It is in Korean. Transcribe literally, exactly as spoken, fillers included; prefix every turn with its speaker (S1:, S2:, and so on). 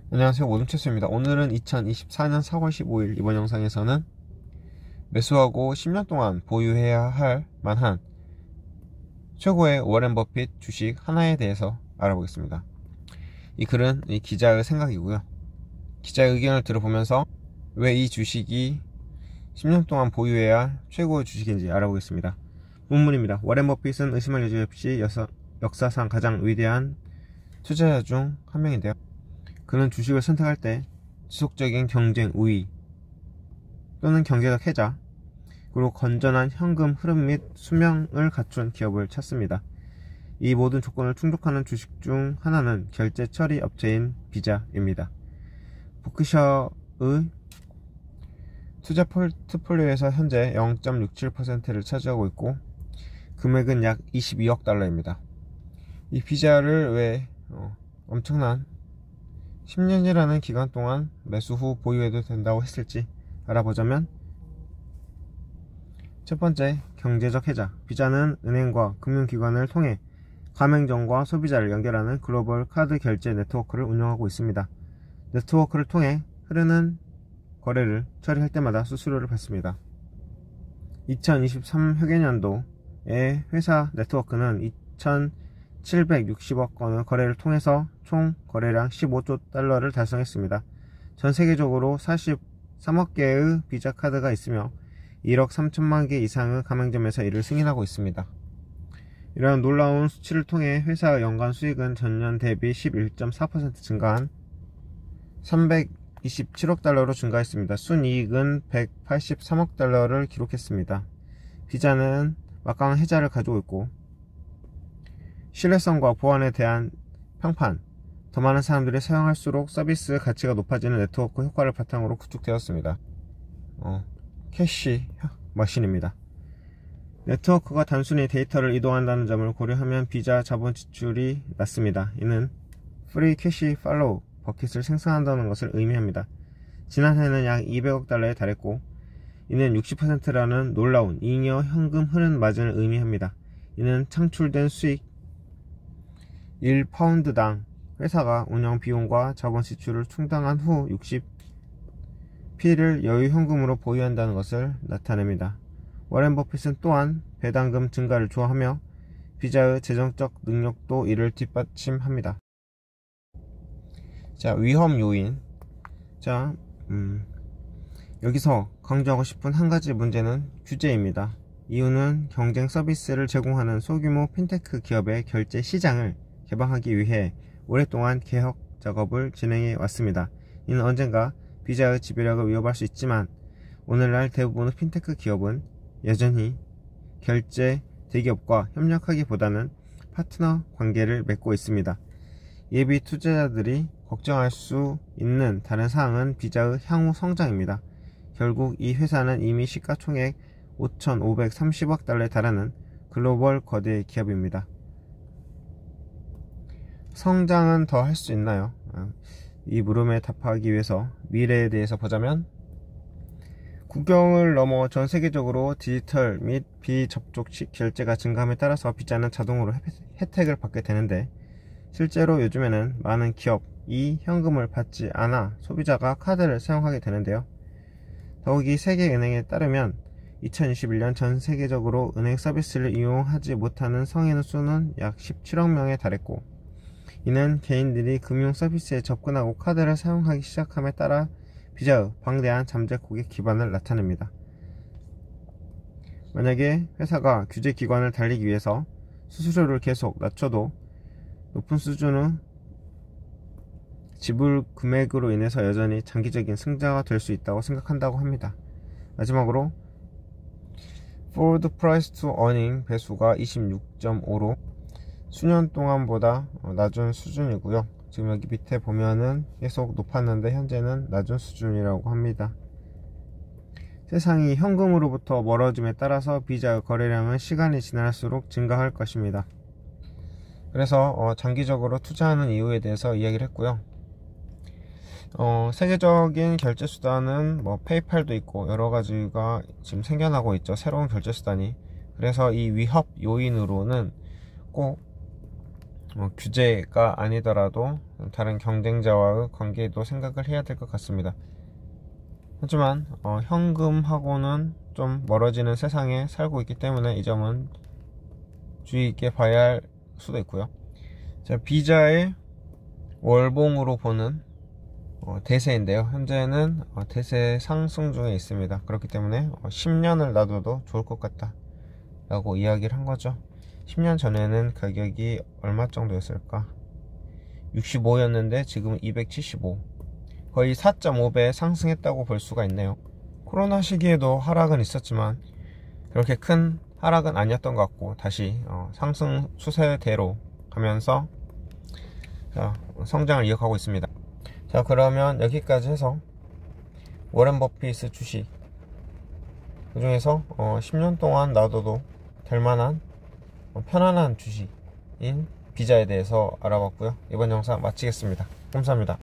S1: 안녕하세요, 모둠체스입니다. 오늘은 이천이십사년 사월 십오일 이번 영상에서는 매수하고 십 년 동안 보유해야 할 만한 최고의 워렌 버핏 주식 하나에 대해서 알아보겠습니다. 이 글은 이 기자의 생각이고요, 기자의 의견을 들어보면서 왜 이 주식이 십 년 동안 보유해야 할 최고의 주식인지 알아보겠습니다. 본문입니다. 워렌 버핏은 의심할 여지 없이 역사상 가장 위대한 투자자 중 한 명인데요, 그는 주식을 선택할 때 지속적인 경쟁 우위 또는 경제적 혜자, 그리고 건전한 현금 흐름 및 수명을 갖춘 기업을 찾습니다. 이 모든 조건을 충족하는 주식 중 하나는 결제 처리 업체인 비자입니다. 버크셔의 투자 포트폴리오에서 현재 영 점 육칠 퍼센트를 차지하고 있고, 금액은 약 이십이억 달러입니다. 이 비자를 왜 어, 엄청난 십 년이라는 기간 동안 매수 후 보유해도 된다고 했을지 알아보자면, 첫 번째, 경제적 혜자. 비자는 은행과 금융기관을 통해 가맹점과 소비자를 연결하는 글로벌 카드 결제 네트워크를 운영하고 있습니다. 네트워크를 통해 흐르는 거래를 처리할 때마다 수수료를 받습니다. 이천이십삼 회계연도의 회사 네트워크는 이천칠백육십억 건의 거래를 통해서 총 거래량 십오조 달러를 달성했습니다. 전 세계적으로 사십삼억 개의 비자 카드가 있으며 일억 삼천만 개 이상의 가맹점에서 이를 승인하고 있습니다. 이러한 놀라운 수치를 통해 회사의 연간 수익은 전년 대비 십일 점 사 퍼센트 증가한 삼백이십칠억 달러로 증가했습니다. 순이익은 백팔십삼억 달러를 기록했습니다. 비자는 막강한 혜자를 가지고 있고, 신뢰성과 보안에 대한 평판, 더 많은 사람들이 사용할수록 서비스 가치가 높아지는 네트워크 효과를 바탕으로 구축되었습니다. 어, 캐시 머신입니다. 네트워크가 단순히 데이터를 이동한다는 점을 고려하면 비자 자본 지출이 낮습니다. 이는 프리 캐시 팔로우 버킷을 생성한다는 것을 의미합니다. 지난해는 약 이백억 달러에 달했고, 이는 육십 퍼센트라는 놀라운 잉여 현금 흐름 마진을 의미합니다. 이는 창출된 수익 일 파운드당 회사가 운영 비용과 자본 지출을 충당한 후 육십 피를 여유 현금으로 보유한다는 것을 나타냅니다. 워렌 버핏은 또한 배당금 증가를 좋아하며 비자의 재정적 능력도 이를 뒷받침합니다. 자, 위험 요인. 자, 음, 여기서 강조하고 싶은 한 가지 문제는 규제입니다. 이유는 경쟁 서비스를 제공하는 소규모 핀테크 기업의 결제 시장을 개방하기 위해 오랫동안 개혁 작업을 진행해 왔습니다. 이는 언젠가 비자의 지배력을 위협할 수 있지만, 오늘날 대부분의 핀테크 기업은 여전히 결제 대기업과 협력하기보다는 파트너 관계를 맺고 있습니다. 예비 투자자들이 걱정할 수 있는 다른 사항은 비자의 향후 성장입니다. 결국 이 회사는 이미 시가총액 오천오백삼십억 달러에 달하는 글로벌 거대 기업입니다. 성장은 더 할 수 있나요? 이 물음에 답하기 위해서 미래에 대해서 보자면, 국경을 넘어 전 세계적으로 디지털 및 비접촉식 결제가 증가함에 따라서 비자는 자동으로 혜택을 받게 되는데, 실제로 요즘에는 많은 기업이 현금을 받지 않아 소비자가 카드를 사용하게 되는데요. 더욱이 세계은행에 따르면 이천이십일년 전 세계적으로 은행 서비스를 이용하지 못하는 성인의 수는 약 십칠억 명에 달했고, 이는 개인들이 금융 서비스에 접근하고 카드를 사용하기 시작함에 따라 비자의 방대한 잠재 고객 기반을 나타냅니다. 만약에 회사가 규제 기관을 달리기 위해서 수수료를 계속 낮춰도 높은 수준의 지불 금액으로 인해서 여전히 장기적인 승자가 될 수 있다고 생각한다고 합니다. 마지막으로 Forward Price to Earning 배수가 이십육 점 오로 수년 동안보다 낮은 수준이고요. 지금 여기 밑에 보면은 계속 높았는데 현재는 낮은 수준이라고 합니다. 세상이 현금으로부터 멀어짐에 따라서 비자의 거래량은 시간이 지날수록 증가할 것입니다. 그래서 어, 장기적으로 투자하는 이유에 대해서 이야기를 했고요. 어, 세계적인 결제 수단은 뭐 페이팔도 있고 여러 가지가 지금 생겨나고 있죠. 새로운 결제 수단이. 그래서 이 위협 요인으로는 꼭 어, 규제가 아니더라도 다른 경쟁자와의 관계도 생각을 해야 될 것 같습니다. 하지만 어, 현금하고는 좀 멀어지는 세상에 살고 있기 때문에 이 점은 주의 있게 봐야 할 수도 있고요. 자, 비자의 월봉으로 보는 어, 대세인데요. 현재는 어, 대세 상승 중에 있습니다. 그렇기 때문에 어, 십 년을 놔둬도 좋을 것 같다 라고 이야기를 한 거죠. 십 년 전에는 가격이 얼마 정도였을까? 육십오였는데 지금은 이백칠십오, 거의 사 점 오 배 상승했다고 볼 수가 있네요. 코로나 시기에도 하락은 있었지만 그렇게 큰 하락은 아니었던 것 같고 다시 어, 상승 추세대로 가면서 자, 성장을 이어가고 있습니다. 자, 그러면 여기까지 해서 워렌 버핏의 주식 그 중에서 어, 십 년 동안 놔둬도 될 만한 어, 편안한 주식인 비자에 대해서 알아봤고요. 이번 영상 마치겠습니다. 감사합니다.